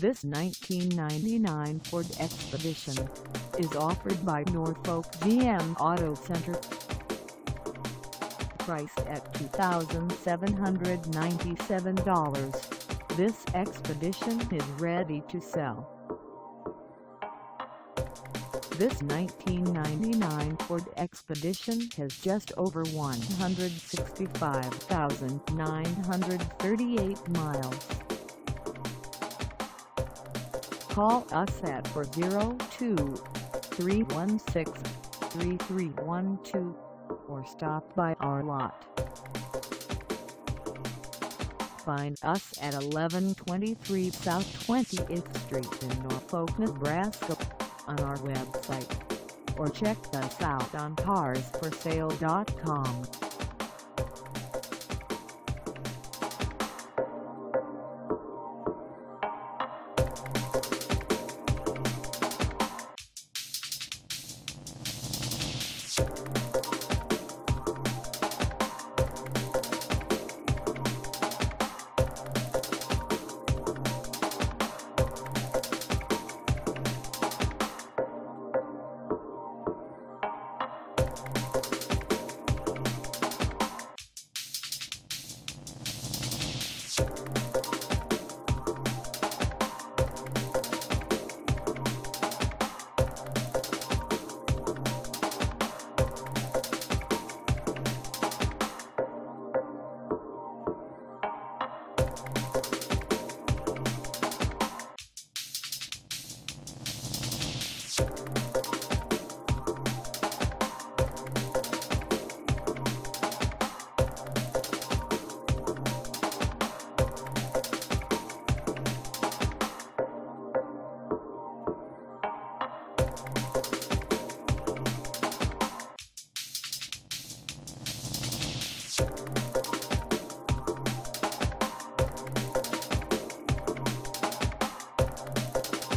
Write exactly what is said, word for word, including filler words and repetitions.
This nineteen ninety-nine Ford Expedition is offered by Norfolk G M Auto Center. Priced at two thousand seven hundred ninety-seven dollars, this Expedition is ready to sell. This nineteen ninety-nine Ford Expedition has just over one hundred sixty-five thousand nine hundred thirty-eight miles. Call us at four oh two, three one six, three three one two or stop by our lot. Find us at eleven twenty-three South twentieth Street in Norfolk, Nebraska on our website, or check us out on cars for sale dot com. You